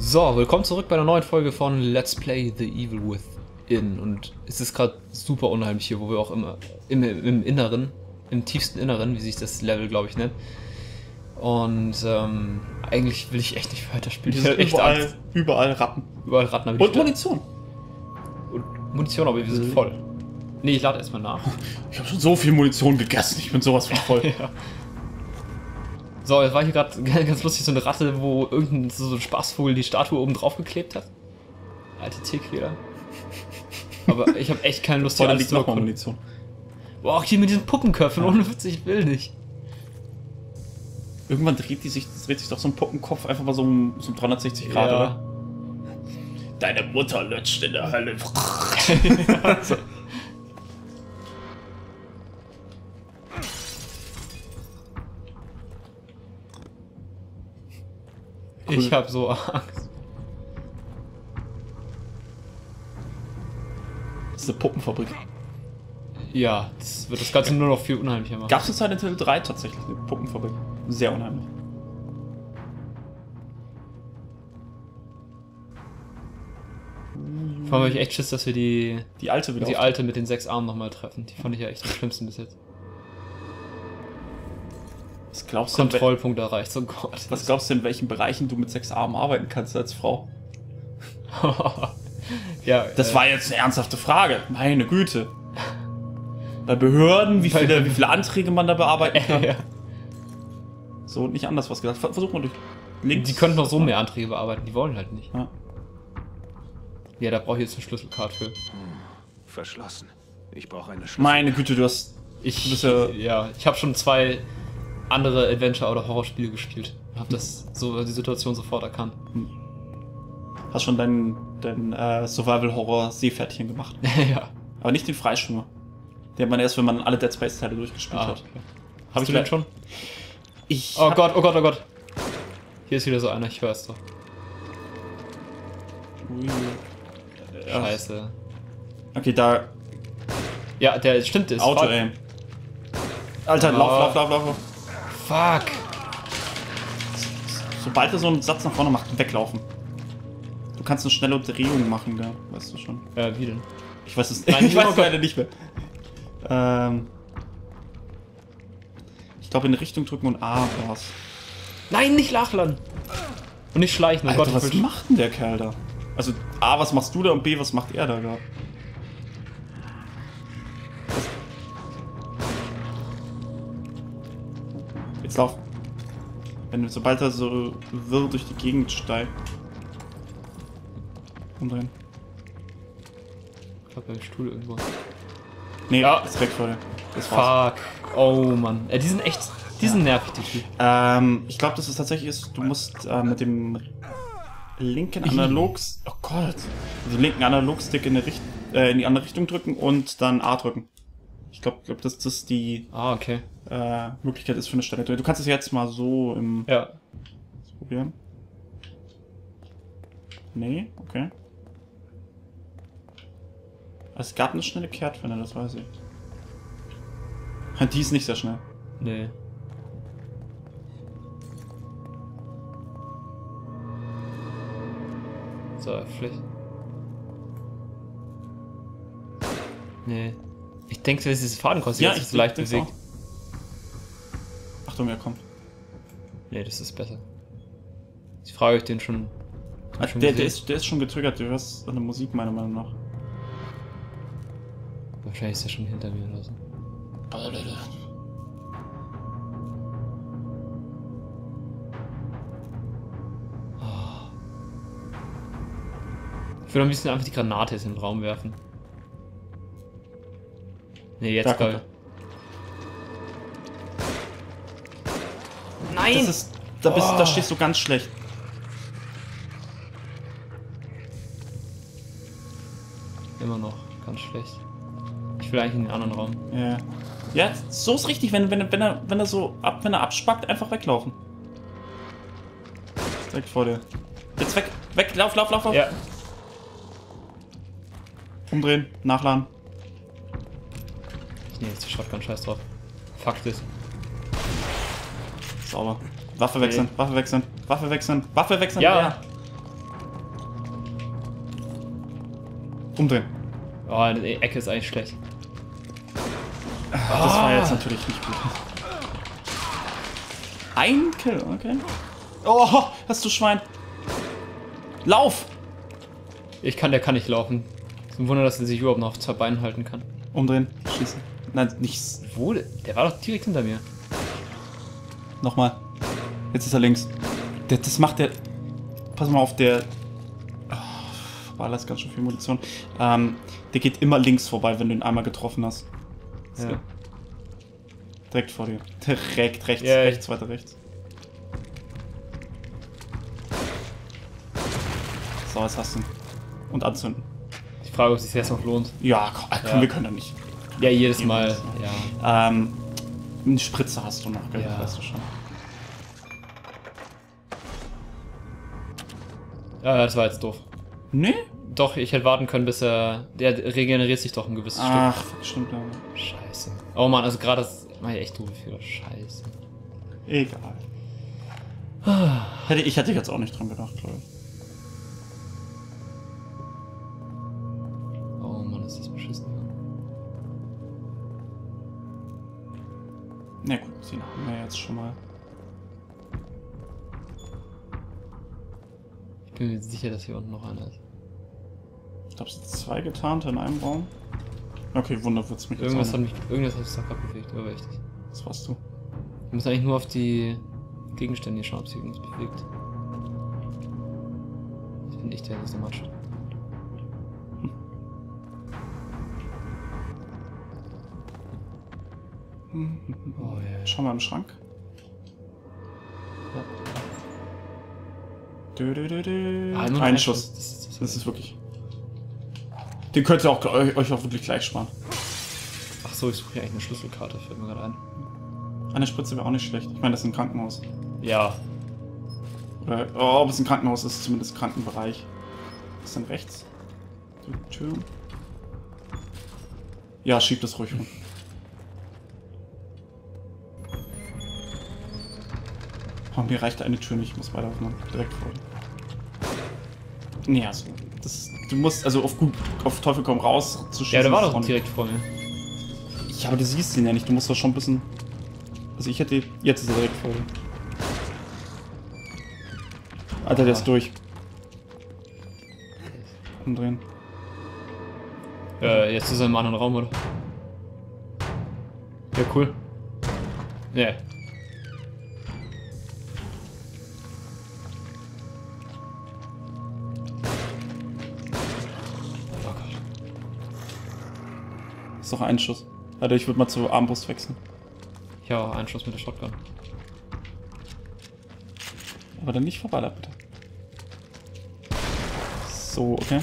So, willkommen zurück bei einer neuen Folge von Let's Play The Evil Within. Und es ist gerade super unheimlich hier, wo wir auch immer im Inneren, im tiefsten Inneren, wie sich das Level, glaube ich, nennt. Und eigentlich will ich echt nicht weiterspielen. Hier sind überall Ratten. Überall Ratten. Und Munition. Und Munition, aber wir sind voll. Nee, ich lade erstmal nach. Ich habe schon so viel Munition gegessen, ich bin sowas von voll. Ja. So, jetzt war hier gerade ganz lustig so eine Ratte, wo irgendein so ein Spaßvogel die Statue oben drauf geklebt hat. Alte Tierquäler. Aber ich habe echt keine Lust, hier alles zu noch Munition. Boah, auch hier mit diesen Puppenköpfen, ohne Witz, ich will nicht. Irgendwann dreht sich doch so ein Puppenkopf einfach mal so um 360 Grad, ja. Oder? Deine Mutter lutscht in der Hölle. Also. Cool. Ich hab so Angst. Das ist eine Puppenfabrik. Ja, das wird das Ganze nur noch viel unheimlicher machen. Gab es in Silent Hill 3 tatsächlich eine Puppenfabrik? Sehr unheimlich. Vor allem habe ich echt Schiss, dass wir die alte mit den 6 Armen nochmal treffen. Die fand ich ja echt am schlimmsten bis jetzt. Was glaubst du? Kontrollpunkt erreicht, so Gott. Was glaubst du, in welchen Bereichen du mit 6 Armen arbeiten kannst als Frau? Ja, das war jetzt eine ernsthafte Frage. Meine Güte. Bei Behörden, wie viele Anträge man da bearbeiten kann. Ja. So und nicht anders was gesagt. Versuch mal durch links. Die könnten noch so mehr Anträge bearbeiten, die wollen halt nicht. Ja, ja, da brauche ich jetzt eine Schlüsselkarte für. Verschlossen. Ich brauche eine Schlüssel. Meine Güte, du bist ja, ich habe schon 2 andere Adventure- oder Horrorspiele gespielt. Hab die Situation sofort erkannt. Hast schon dein Survival-Horror-Seepferdchen gemacht. Ja. Aber nicht den Freischwimmer. Den hat man erst, wenn man alle Dead Space-Teile durchgespielt hat. Okay. Hast du den schon? Oh Gott, oh Gott, oh Gott. Hier ist wieder so einer, ich höre es doch. Ui. Scheiße. Okay, da... Ja, der stimmt, ist Auto-Aim. Alter, lauf. Fuck. Sobald er so einen Satz nach vorne macht, weglaufen. Du kannst eine schnelle Drehung machen, da, weißt du schon. Ja, wie denn? Ich weiß es nicht. Ich weiß es leider nicht mehr. Ich glaube in Richtung drücken und A war's. Nein, nicht lachlern! Und nicht schleichen, Alter, was macht denn der Kerl da? Also A, was machst du da und B, was macht er da gerade? Jetzt lauf. Sobald er so wirr durch die Gegend steigt. Umdrehen. Ich glaube beim Stuhl irgendwo. Nee, ja, ist weg vor dir. Das war's. Fuck. Oh Mann. Die sind echt. Die sind nervig, die Typen. Ich glaube, dass es tatsächlich ist, du musst mit dem linken Analogs. Oh Gott. Den linken Analogstick in die andere Richtung drücken und dann A drücken. Ich glaube, dass das die okay. Möglichkeit ist für eine Stelle. Du kannst es jetzt mal so im. Ja. Probieren. Nee, okay. Es gab eine schnelle Kehrtwende, das weiß ich. Die ist nicht sehr schnell. Nee. So, vielleicht. Nee. Ich denke, dass dieses Fadenkreuz ja, ist leicht bewegt. Achtung, er kommt. Nee, das ist besser. Ich frage euch den schon. Der ist schon getriggert, du hörst eine Musik meiner Meinung nach. Wahrscheinlich ist er schon hinter mir oder so. Oh. Ich würde am liebsten einfach die Granate jetzt in den Raum werfen. Ne, jetzt geil. Nein! Da stehst du ganz schlecht. Immer noch ganz schlecht. Ich will eigentlich in den anderen Raum. Ja. Ja, so ist richtig, wenn er abspackt, einfach weglaufen. Direkt vor dir. Jetzt weg, lauf. Ja. Umdrehen, nachladen. Ich nehme jetzt die Shotgun, scheiß drauf. Fuck this. Sauber. Waffe wechseln, Waffe wechseln, Waffe wechseln, Waffe wechseln. Ja. Umdrehen. Oh, die Ecke ist eigentlich schlecht. Das war jetzt natürlich nicht gut. Ein Kill, okay. Oh, hast du Schwein. Lauf! Der kann nicht laufen. Ist ein Wunder, dass er sich überhaupt noch auf 2 Beinen halten kann. Umdrehen, schießen. Nein, nichts. Wo? Der war doch direkt hinter mir. Nochmal. Jetzt ist er links. Das macht der... Pass mal auf, der... War das ganz schön viel Munition. Der geht immer links vorbei, wenn du ihn einmal getroffen hast. So. Ja. Direkt vor dir. Direkt rechts, Ja, rechts, weiter rechts. So, was hast du? Und anzünden. Ich frage, ob es sich jetzt noch lohnt. Ja, komm, Ja. wir können ja nicht. Ja, jedes Mal. Ja. Eine Spritze hast du noch, gell? Ja. Das weißt du schon. Ja, das war jetzt doof. Nee? Doch, ich hätte warten können, bis er... Der regeneriert sich doch ein gewisses Ach, stimmt ja. Stück. Scheiße. Oh Mann, also gerade das... Mach ich echt doofe Fehler. Scheiße. Egal. Ich hätte jetzt auch nicht dran gedacht, glaube ich. Oh Mann, ist das beschissen. Na gut, den haben wir jetzt schon mal. Ich bin mir sicher, dass hier unten noch einer ist. Ich glaube, es sind 2 Getarnte in einem Raum. Okay, Wunder wird's mich Irgendwas jetzt hat auch mich... Irgendwas hat sich da gerade bewegt, aber richtig. Das warst du. Wir müssen eigentlich nur auf die Gegenstände schauen, ob sie uns bewegt. Ich bin nicht der, der so matscht. Oh ja. Schau mal im Schrank. Ja. Ein nur noch Schuss. Das Das ist wirklich... Den könnt ihr auch, euch auch wirklich gleich sparen. Ach so, ich suche hier eigentlich eine Schlüsselkarte, fällt mir gerade ein. Eine Spritze wäre auch nicht schlecht. Ich meine, das ist ein Krankenhaus. Ja. Oder, oh, ob es ein Krankenhaus ist, zumindest Krankenbereich. Was ist denn rechts? Die Tür. Ja, schieb das ruhig rum. Oh, mir reicht eine Tür nicht, ich muss weiterlaufen. Direkt vor dir. Nee, also, du musst, also auf Teufel komm raus zu schießen. Ja, der war ist doch auch nicht- direkt vor mir. Ja, aber du siehst ihn ja nicht, du musst doch schon ein bisschen... Also ich hätte... Jetzt ist er direkt vor dir. Alter, der ist durch. Umdrehen. Jetzt ist er im anderen Raum, oder? Ja, cool. Nee. Oh Gott. Ist doch ein Schuss. Alter, ich würde mal zur Armbrust wechseln. Ich habe auch einen Schuss mit der Shotgun. Aber dann nicht vorbei, bitte. So, okay.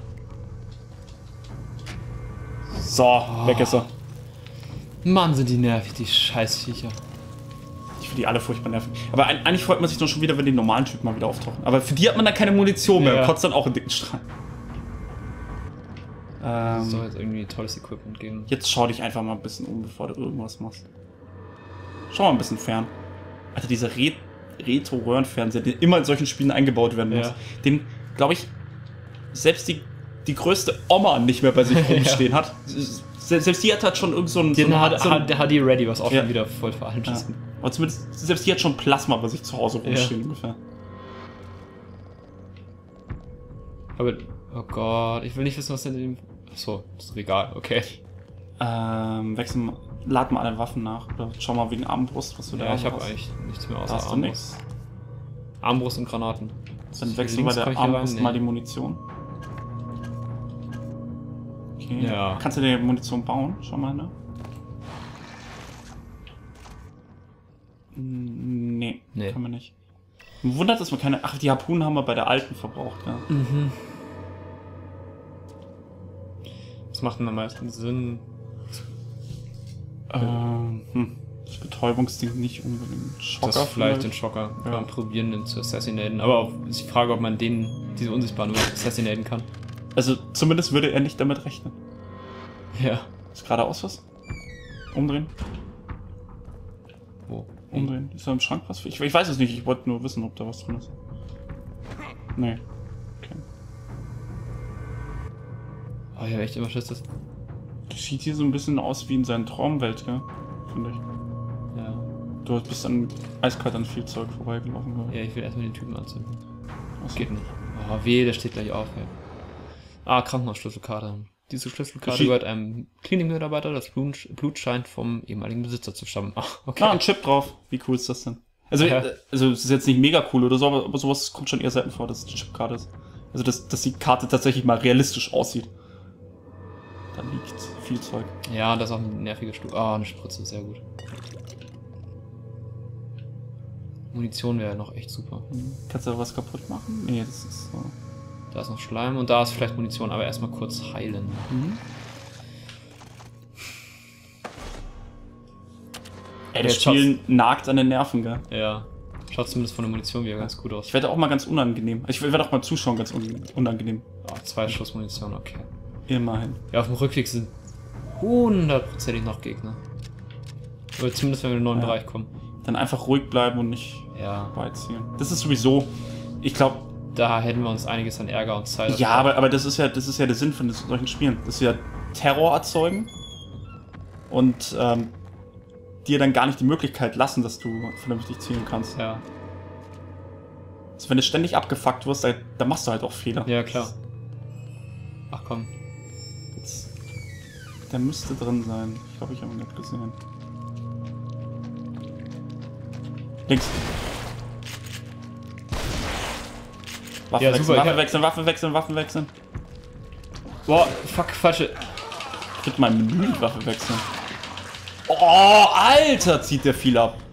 So, weg ist er. Mann, sind die nervig, die Scheißviecher. Ich finde die alle furchtbar nervig. Aber eigentlich freut man sich doch schon wieder, wenn die normalen Typen mal wieder auftauchen. Aber für die hat man dann keine Munition mehr. Ja. Kotzt dann auch einen dicken Strahl. Soll jetzt irgendwie tolles Equipment geben. Jetzt schau dich einfach mal ein bisschen um, bevor du irgendwas machst. Schau mal ein bisschen fern. Alter, dieser Retro-Röhrenfernseher, der immer in solchen Spielen eingebaut werden muss. Ja. Den, glaube ich, selbst die größte Oma nicht mehr bei sich rumstehen hat. Selbst die hat halt schon irgend so ein... Der so ein HD Ready, was auch Ja. schon wieder voll veraltet ja. ist. Aber zumindest, selbst die hat schon Plasma bei sich zu Hause rumstehen ungefähr. Aber, oh Gott, ich will nicht wissen, was denn in dem... Achso, das ist egal, okay. Lad mal alle Waffen nach. Oder schau mal wegen Armbrust, was du da Ja, ich hast. habe eigentlich nichts mehr Da außer hast du Armbrust. nichts. Armbrust und Granaten. Dann wechseln wir Links bei kann der ich hier Armbrust rein? mal Nee. die Munition. Okay. Ja. Kannst du dir Munition bauen? Schau mal, ne? Nee, Nee. kann man nicht. Mich wundert, dass wir keine... Ach, die Harpunen haben wir bei der alten verbraucht, ja. Was macht denn am meisten Sinn? Das Betäubungsding nicht unbedingt. Schocker Das vielleicht den Schocker. Kann Ja. man probieren, den zu assassinaten. Aber auch ist die Frage, ob man diese Unsichtbaren überhaupt assassinaten kann. Also, zumindest würde er nicht damit rechnen. Ja. Ist geradeaus was? Umdrehen? Wo? Umdrehen. Ist da im Schrank was? Ich weiß es nicht, ich wollte nur wissen, ob da was drin ist. Nee. Okay. Oh, ich hab echt immer Schiss, das. Das sieht hier so ein bisschen aus wie in seiner Traumwelt, gell? Finde ich. Ja. Du bist dann eiskalt an viel Zeug vorbeigelaufen, glaube ich. Ja, ich will erstmal den Typen anzünden. Achso. Geht nicht. Oh, weh, der steht gleich auf, ey. Ah, Krankenhausschlüsselkarte. Diese Schlüsselkarte Geschie- gehört einem Klinikmitarbeiter, das Blut scheint vom ehemaligen Besitzer zu stammen. Ah, okay. Ah, ein Chip drauf. Wie cool ist das denn? Also, Ja. also es ist jetzt nicht mega cool oder so, aber sowas kommt schon eher selten vor, dass es eine Chipkarte ist. Also, dass die Karte tatsächlich mal realistisch aussieht. Da liegt viel Zeug. Ja, das ist auch ein nerviger Stuhl. Ah, eine Spritze, sehr gut. Munition wäre noch echt super. Kannst du da was kaputt machen? Nee, das ist so. Da ist noch Schleim und da ist vielleicht Munition, aber erstmal kurz heilen. Ey, das Jetzt Spiel nagt an den Nerven, gell? Ja. Schaut zumindest von der Munition wieder ganz gut aus. Ich werde auch mal ganz unangenehm. Ich werde auch mal zuschauen, ganz unangenehm. Ah, 2 Schuss Munition, okay. Immerhin. Ja, auf dem Rückweg sind 100%ig noch Gegner. Oder zumindest wenn wir in den neuen Ja. Bereich kommen. Dann einfach ruhig bleiben und nicht Ja. beiziehen. Das ist sowieso, ich glaube, Da hätten wir uns einiges an Ärger und Zeit. ja, aber das ist ja der Sinn von solchen Spielen. Das ist ja Terror erzeugen und dir dann gar nicht die Möglichkeit lassen, dass du vernünftig zielen kannst. Ja. Also wenn du ständig abgefuckt wirst, dann machst du halt auch Fehler. Ja, klar. Ach komm. Jetzt, der müsste drin sein. Ich glaube, ich habe ihn nicht gesehen. Links. Waffe Ja, wechseln, super, Waffe wechseln, Waffe wechseln, Waffen wechseln. Boah, fuck, falsche. Ich krieg mein Menü die Waffe wechseln. Oh, Alter, zieht der viel ab.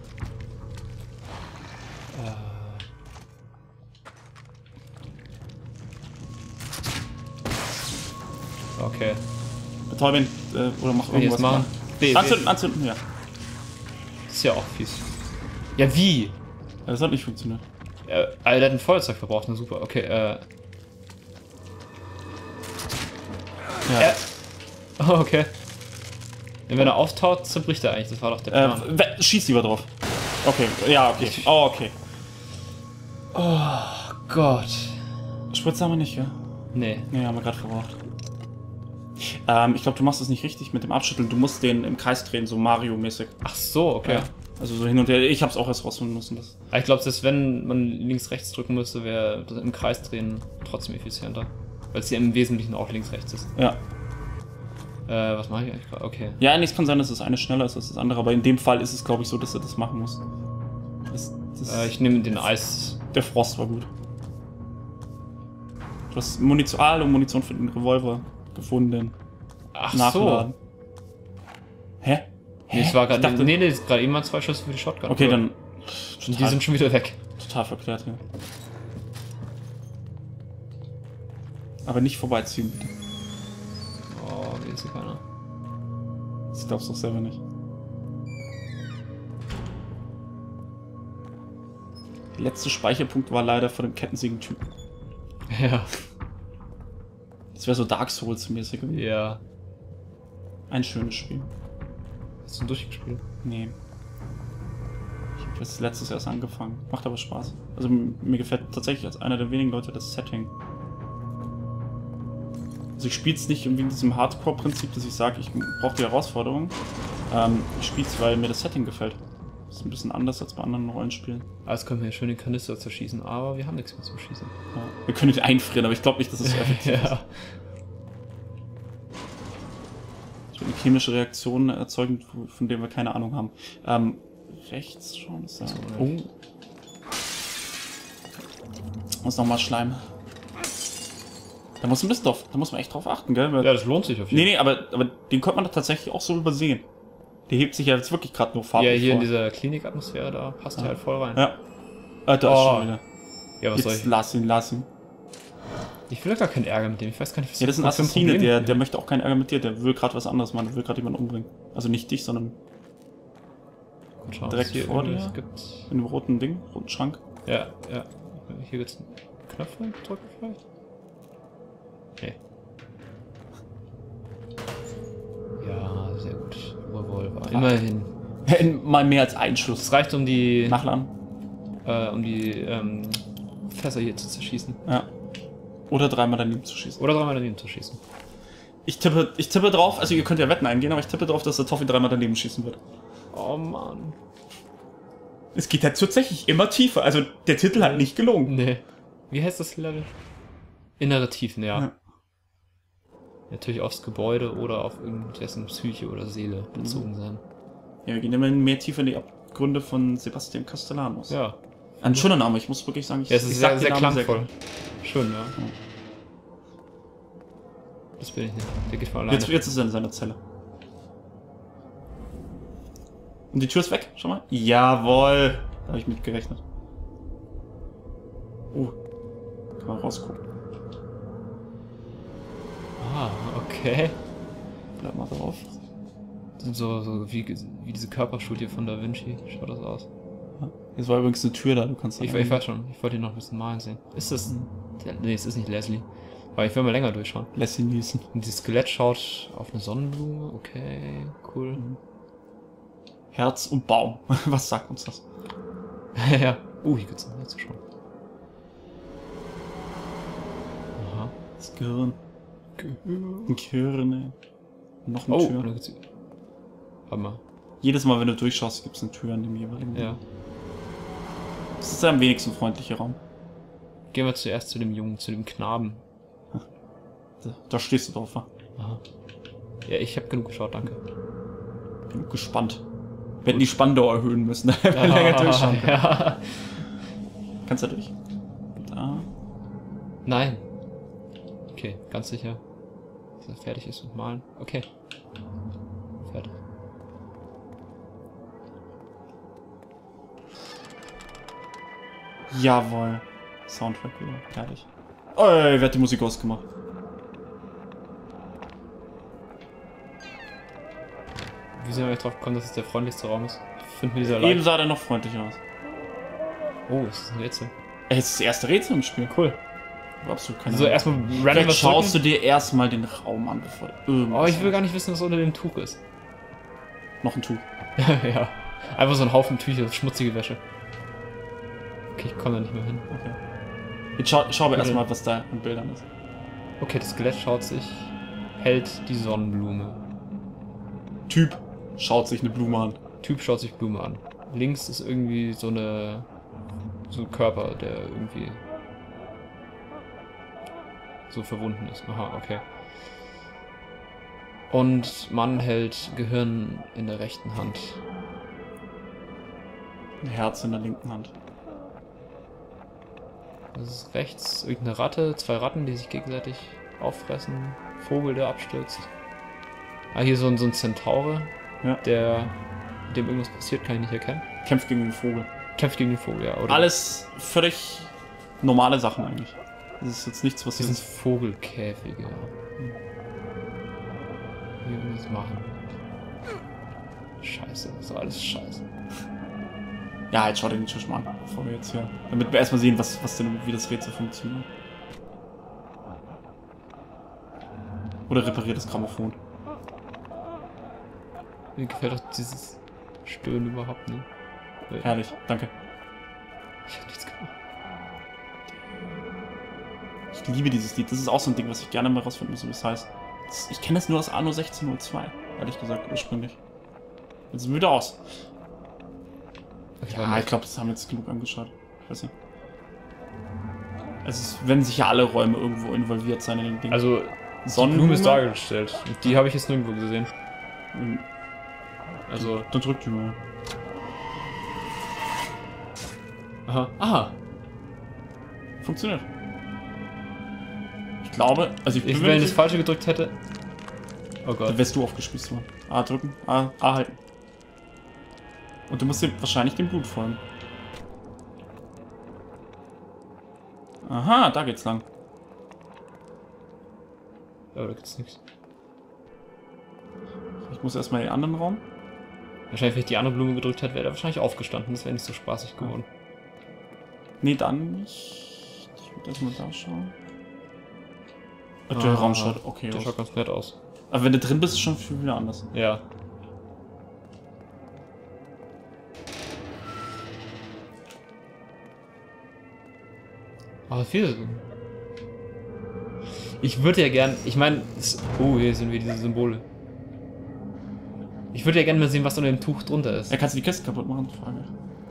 Okay. Betäuben, oder mach Was will ich irgendwas. jetzt machen? B, Anzünden, anzünden, ja. Das ist ja auch fies. Ja, wie? Ja, das hat nicht funktioniert. Alter, der hat ein Feuerzeug verbraucht, na super. Okay, Ja. Oh, okay. Und wenn er auftaut, zerbricht er eigentlich. Das war doch der Plan. Schieß lieber drauf. Okay, ja, okay. Oh, okay. Oh Gott. Spritze haben wir nicht, ja? Nee. Nee, haben wir gerade verbraucht. Ich glaube, du machst das nicht richtig mit dem Abschütteln. Du musst den im Kreis drehen, so Mario-mäßig. Ach so, okay. Ja. Also so hin und her. Ich hab's auch erst rausfinden müssen. Das. Aber ich glaube, dass wenn man links-rechts drücken müsste, wäre das im Kreis drehen trotzdem effizienter. Weil es ja im Wesentlichen auch links-rechts ist. Ja. Was mache ich eigentlich gerade? Okay. Ja, nichts kann sein, dass das eine schneller ist als das andere, aber in dem Fall ist es, glaube ich, so, dass er das machen muss. Ich nehme den Eis. Der Frost war gut. Du hast Munition für den Revolver gefunden. Ach Nachladen. so. Hä? Nee, es war gerade. dachte- Nee, ist gerade eben mal 2 Schüsse für die Shotgun. Okay, dann. Und die sind schon wieder weg. total verklärt, ja. Aber nicht vorbeiziehen, bitte. Oh, wie ist hier keiner? Das glaubst du doch selber nicht. Der letzte Speicherpunkt war leider von dem Kettensägen-Typen. Ja. Das wäre so Dark Souls-mäßig. Ja. Ein schönes Spiel. Hast du durchgespielt? Nee. Ich habe das letztes erst angefangen. Macht aber Spaß. Also mir gefällt tatsächlich als einer der wenigen Leute das Setting. Also ich spiele es nicht irgendwie in diesem Hardcore-Prinzip, dass ich sage, ich brauche die Herausforderung. Ich spiele es, weil mir das Setting gefällt. Das ist ein bisschen anders als bei anderen Rollenspielen. Alles können wir hier schön den Kanister zerschießen, aber wir haben nichts mehr zum Schießen. Ja. Wir können ihn einfrieren, aber ich glaube nicht, dass es so effektiv ist. Ja. Ich will eine chemische Reaktion erzeugen, von der wir keine Ahnung haben. Rechts schon ist da. Oh. Muss nochmal Schleim. Da muss ein bisschen drauf, da muss man echt drauf achten, gell? Weil, Ja, das lohnt sich auf jeden nee, aber den konnte man doch tatsächlich auch so übersehen. Der hebt sich ja jetzt wirklich gerade nur Fall. farblich Ja, hier vor. in dieser Klinikatmosphäre, da passt er halt voll rein. Ja. Da ist Oh. schon wieder. Ja, was soll Jetzt ich? lass ihn. Ich will ja gar keinen Ärger mit dem. Ich weiß gar nicht, was Ja, das ist ein was für Assassine, Problem der möchte auch keinen Ärger mit dir. Der will gerade was anderes machen. Der will gerade jemanden umbringen. Also nicht dich, sondern Gut, schauen, direkt was hier vor dir. irgendwas gibt. in dem roten Ding, roten Schrank. Ja, ja. Hier gibt's einen Knopf drücken vielleicht? Nee. Ja, sehr gut. Revolver. Immerhin. Mal mehr als ein Schuss. Es reicht, um die Nachladen. Fässer hier zu zerschießen. Ja. Oder dreimal daneben zu schießen. Oder 3-mal daneben zu schießen. Ich tippe drauf, also ihr könnt ja Wetten eingehen, aber ich tippe drauf, dass der Toffee 3-mal daneben schießen wird. Oh Mann. Es geht halt tatsächlich immer tiefer, also der Titel hat nicht gelogen. Nee. Wie heißt das Level? Innere Tiefen, ja. Natürlich aufs Gebäude oder auf irgendessen Psyche oder Seele bezogen sein. Ja, wir gehen immer mehr tiefer in die Abgründe von Sebastian Castellanos. Ja. Ein schöner Name, ich muss wirklich sagen, Ja, es ist sehr, sehr klangvoll. Schön, ja. Ja. Das bin ich nicht. Der geht von alleine. Jetzt ist er in seiner Zelle. Und die Tür ist weg, schau mal. Jawohl. Da habe ich mit gerechnet. Kann man rausgucken. Ah, okay. Bleib mal drauf. So wie diese Körperstudie von Da Vinci. Schaut das aus. Jetzt war übrigens eine Tür da, du kannst... Ich weiß schon. Ich wollte ihn noch ein bisschen malen sehen. Ist das... Nee, es ist nicht Leslie. Aber ich will mal länger durchschauen. Leslie Nielsen. Und dieses Skelett schaut auf eine Sonnenblume. Okay, cool. Herz und Baum. Was sagt uns das? Ja. Hier gibt's noch mehr zu schauen. Aha. Das Gehirn. Gehirn. Noch eine Oh, Tür. da gibt's... Warte mal. Jedes Mal, wenn du durchschaust, gibt es eine Tür an dem jeweiligen. Ja. Das ist der am wenigsten freundliche Raum. Gehen wir zuerst zu dem Jungen, zu dem Knaben. Da stehst du drauf, wa? Aha. Ja, ich habe genug geschaut, danke. Bin gespannt. Wir hätten die Spandau erhöhen müssen. Länger durchschauen. Ja. Kannst du durch? Da. Nein. Okay, ganz sicher. Dass er fertig ist mit Malen. Okay. Fertig. Jawohl. Soundtrack wieder. Fertig. Oh, wer hat die Musik ausgemacht? Wie sind wir drauf gekommen, dass es der freundlichste Raum ist? Ich finde mir dieser Eben Light. sah der noch freundlich aus. Oh, ist das ein Rätsel? Ey, jetzt ist das erste Rätsel im Spiel. Cool. Absolut keine So, Ahnung. erstmal random Vielleicht was schaust du drücken. dir erstmal den Raum an, bevor du irgendwas Oh, ich will machst. gar nicht wissen, was unter dem Tuch ist. Noch ein Tuch. Ja. Einfach so ein Haufen Tücher, schmutzige Wäsche. Okay, ich komme da nicht mehr hin. Okay. Jetzt schau aber erstmal, was da an Bildern ist. Okay, das Skelett schaut sich, hält die Sonnenblume. Typ schaut sich eine Blume an. Typ schaut sich Blume an. Links ist irgendwie so ein Körper, der irgendwie so verwunden ist. Aha, okay. Und Mann hält Gehirn in der rechten Hand. Ein Herz in der linken Hand. Das ist rechts irgendeine Ratte, 2 Ratten, die sich gegenseitig auffressen. Vogel, der abstürzt. Ah, hier so ein Zentaure, Ja. dem irgendwas passiert, kann ich nicht erkennen. Kämpft gegen den Vogel. Kämpft gegen den Vogel, ja, oder? Alles völlig normale Sachen eigentlich. Das ist jetzt nichts, was Das sind jetzt... Vogelkäfige. Hier irgendwas machen. Scheiße, das ist alles scheiße. Ja, jetzt schau dir den Tisch mal an, bevor wir jetzt hier... Damit wir erstmal sehen, wie das Rätsel funktioniert. Oder repariert das Grammophon. Mir gefällt auch dieses Stöhnen überhaupt nicht. Herrlich, danke. Ich hab nichts gemacht. Ich liebe dieses Lied. Das ist auch so ein Ding, was ich gerne mal rausfinden muss, wie es heißt. Ich kenne es nur aus Anno 1602, ehrlich gesagt, ursprünglich. Jetzt ist müde aus. Ja, ich glaube, das haben wir jetzt genug angeschaut. Ich weiß nicht. Es werden sicher alle Räume irgendwo involviert sein in den Dingen. Also, die Blume ist dargestellt. Und die habe ich jetzt nirgendwo gesehen. Also, Dann drückt die mal. aha. Funktioniert. Ich glaube, also ich bin mir Wenn ich nicht das Falsche gedrückt hätte. Oh Gott. dann wärst du aufgespießt worden. A drücken, A halten. Und du musst wahrscheinlich dem Blut folgen. Aha, da geht's lang. Aber da gibt's nichts. Ich muss erstmal in den anderen Raum. Wahrscheinlich, wenn ich die andere Blume gedrückt hätte, wäre er wahrscheinlich aufgestanden. Das wäre nicht so spaßig geworden. Nee, dann nicht. Ich würde erstmal da schauen. Der Raum schaut okay Der aus. schaut ganz nett aus. Aber wenn du drin bist, ist schon viel wieder anders. Ja. Aber viel. Ich würde ja gern, ich meine, oh, hier sind wir diese Symbole. Ich würde ja gerne mal sehen, was unter dem Tuch drunter ist. Ja, kannst du die Kiste kaputt machen? Frage.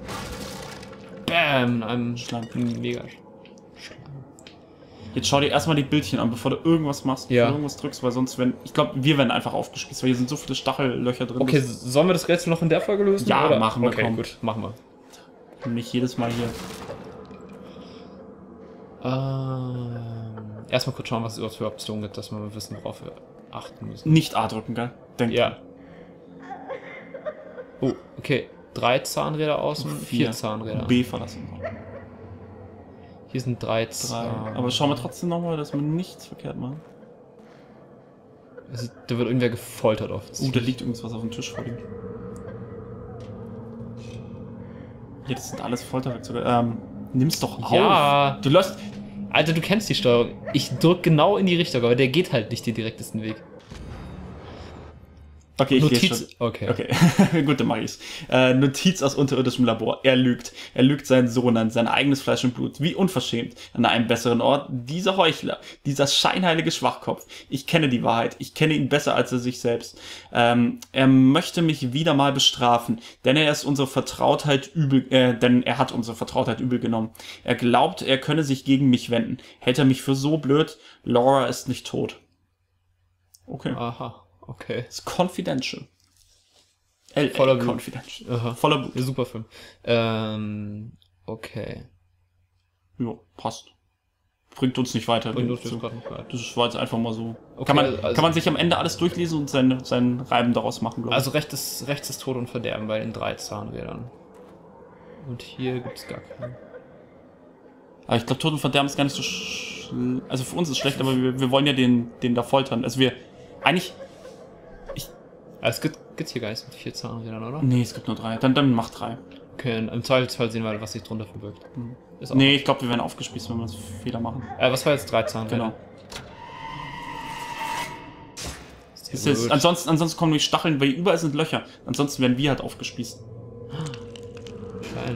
Bam, in einem Schlank. mega. Jetzt schau dir erstmal die Bildchen an, bevor du irgendwas machst, Ja. bevor du irgendwas drückst, weil sonst werden, ich glaube, wir werden einfach aufgespießt, weil hier sind so viele Stachellöcher drin. Okay, sollen wir das Rätsel noch in der Folge lösen? Ja, oder? machen wir, Okay, komm. gut, machen wir. Nicht jedes Mal hier. Erstmal kurz schauen, was es überhaupt für Optionen gibt, dass wir mal wissen, worauf wir achten müssen. Nicht A drücken, gell? Denk. Ja. Oh, okay. 3 Zahnräder außen, 4 Zahnräder. B verlassen. Hier sind 3 3. Aber schauen wir trotzdem nochmal, dass wir nichts verkehrt machen. Da wird irgendwer gefoltert oft. Da liegt irgendwas auf dem Tisch vor dir. Ja, das sind alles Folterwerkzeuge. Nimm's doch auf. Ja. Du lässt. Alter, du kennst die Steuerung. Ich drück genau in die Richtung, aber der geht halt nicht den direktesten Weg. Okay, ich lese Notiz. schon. Okay. Okay, gut, dann mach ich's. Notiz aus unterirdischem Labor. Er lügt. Er lügt seinen Sohn an, sein eigenes Fleisch und Blut. Wie unverschämt. An einem besseren Ort. Dieser Heuchler. Dieser scheinheilige Schwachkopf. Ich kenne die Wahrheit. Ich kenne ihn besser als er sich selbst. Er möchte mich wieder mal bestrafen. Denn er ist unsere Vertrautheit denn er hat unsere Vertrautheit übel genommen. Er glaubt, er könne sich gegen mich wenden. Hält er mich für so blöd? Laura ist nicht tot. Okay. Aha, okay. Ist confidential. Voller Blut. Confidential. Aha. Voller Blut. Ja, super Film. Okay. Ja, passt. Bringt uns nicht weiter. Und das ist gerade nicht weit. Das war jetzt einfach mal so. Okay, Kann man sich am Ende alles durchlesen und seinen Reiben daraus machen, glaube ich. Also rechts ist Tod und Verderben bei den 3 Zahnrädern. Und hier gibt es gar keinen. Aber ich glaube, Tod und Verderben ist gar nicht so also für uns ist es schlecht, aber wir wollen ja den da foltern. Also wir. Eigentlich. Es gibt's hier gar nichts mit 4 Zahnrädern, oder? Nee, es gibt nur 3. Dann mach 3. Okay, im Zweifelsfall sehen wir, was sich drunter verbirgt. Ist auch Nee, ich glaube, wir werden aufgespießt, wenn wir Fehler machen. was war jetzt 3 Zahnräder? Genau. Ist ja gut. Ansonsten kommen durch Stacheln, weil überall sind Löcher. Ansonsten werden wir halt aufgespießt. Schein.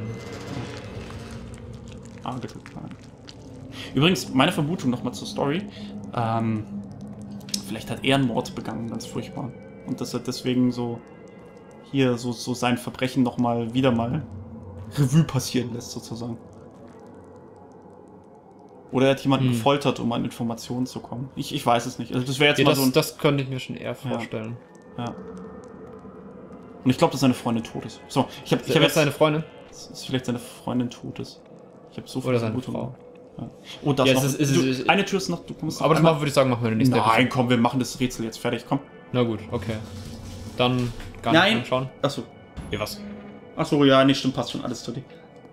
Übrigens, meine Vermutung nochmal zur Story. Vielleicht hat er einen Mord begangen, ganz furchtbar. Und dass er deswegen so hier so sein Verbrechen nochmal wieder mal Revue passieren lässt, sozusagen. Oder er hat jemanden gefoltert, um an Informationen zu kommen. Ich weiß es nicht. Also das wäre jetzt mal so ein... Das könnte ich mir schon eher vorstellen. Ja. Und ich glaube, dass seine Freundin tot ist. So, ich hab jetzt seine Freundin? Dass vielleicht seine Freundin tot ist. Ich habe so viel Oder seine Vermutungen. Frau. Ja. Oh, das Ja, noch. Eine Tür ist noch. Du kommst Aber das würde ich sagen, machen wir in der nächsten Nein, komm, wir machen das Rätsel jetzt fertig. Komm. Na gut, okay. Dann gar Nein. nicht anschauen. Achso. Ja, was? Achso, ja, nee, stimmt, passt schon alles zu dir.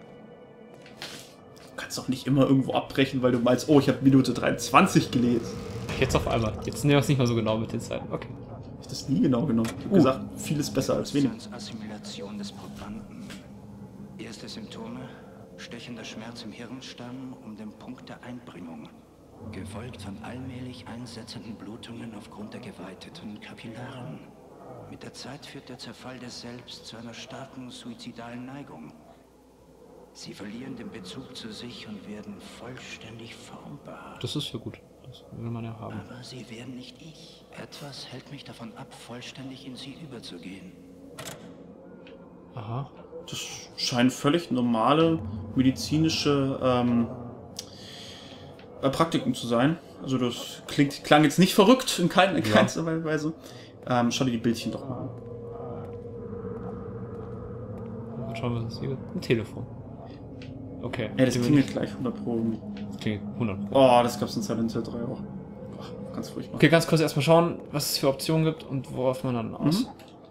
Du kannst doch nicht immer irgendwo abbrechen, weil du meinst, oh, ich habe Minute 23 gelesen. Jetzt auf einmal. Jetzt nehmen wir es nicht mal so genau mit den Zeiten. Okay. Ich hab das nie genau genommen. Ich habe gesagt, viel ist besser als wenig. Assimilation des Probanden. Erste Symptome: stechender Schmerz im Hirnstamm um den Punkt der Einbringung, gefolgt von allmählich einsetzenden Blutungen aufgrund der geweiteten Kapillaren. Mit der Zeit führt der Zerfall des Selbst zu einer starken suizidalen Neigung. Sie verlieren den Bezug zu sich und werden vollständig formbar. Das ist ja gut. Das will man ja haben. Aber sie werden nicht ich. Etwas hält mich davon ab, vollständig in sie überzugehen. Aha. Das scheinen völlig normale medizinische Praktiken zu sein. Also das klang jetzt nicht verrückt in keinster Weise. Schau dir die Bildchen doch mal an. Dann schauen wir, was hier gibt. Ein Telefon. Okay. Ja, das klingelt gleich 100 Pro. Das klingt 100 Pro. Oh, das gab's in Silent Hill 3 auch. Boah, ganz furchtbar. Okay, ganz kurz erstmal schauen, was es für Optionen gibt und worauf man dann aus.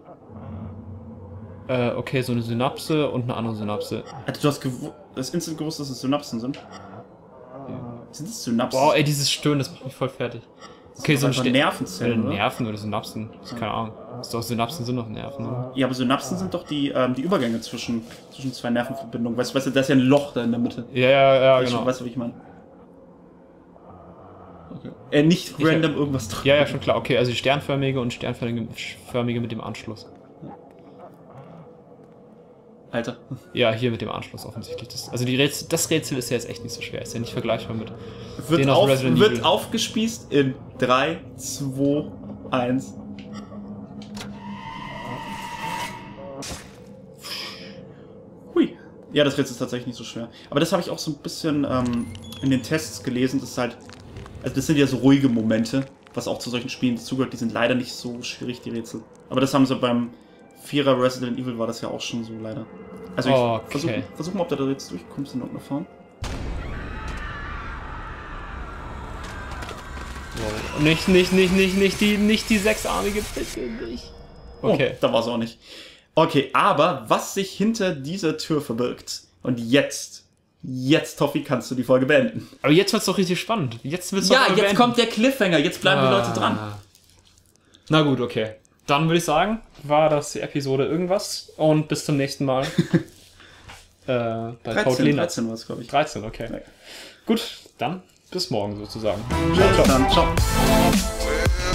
Okay, so eine Synapse und eine andere Synapse. Alter, du hast das instant gewusst, dass es Synapsen sind? Sind es Synapsen? Boah, ey, dieses Stöhnen, das macht mich voll fertig. Okay, so ein Nervenzellen, oder? Nerven oder Synapsen. Das ist keine Ahnung. Ist doch, Synapsen sind doch Nerven, oder? Ja, aber Synapsen sind doch die Übergänge zwischen zwei Nervenverbindungen. Weißt du, da ist ja ein Loch da in der Mitte. Ja, genau. Weißt du, wie ich meine? Okay. Nicht random irgendwas drin. Ja, schon klar. Okay, also die sternförmige und sternförmige mit dem Anschluss. Alter. Ja, hier mit dem Anschluss offensichtlich. Also das Rätsel ist ja jetzt echt nicht so schwer. Ist ja nicht vergleichbar mit Wird, den aus Resident Evil. aufgespießt in 3, 2, 1. Hui. Ja, das Rätsel ist tatsächlich nicht so schwer. Aber das habe ich auch so ein bisschen in den Tests gelesen. Das ist halt, also das sind ja so ruhige Momente, was auch zu solchen Spielen dazugehört. Die sind leider nicht so schwierig, die Rätsel. Aber das haben sie beim 4er Resident Evil war das ja auch schon so, leider. Also ich versuch mal, ob du da jetzt durchkommst in irgendeiner Form. Wow. Nicht die sechsarmige, bitte nicht. Okay. Oh, da war es auch nicht. Okay, aber was sich hinter dieser Tür verbirgt. Und jetzt, Toffi, kannst du die Folge beenden. Aber jetzt wird's doch richtig spannend. Jetzt kommt der Cliffhanger. Jetzt bleiben die Leute dran. Na gut, okay. Dann würde ich sagen, war das die Episode irgendwas. Und bis zum nächsten Mal. Bei 13 war es, glaube ich. 13, okay. Ja. Gut, dann bis morgen sozusagen. Ciao.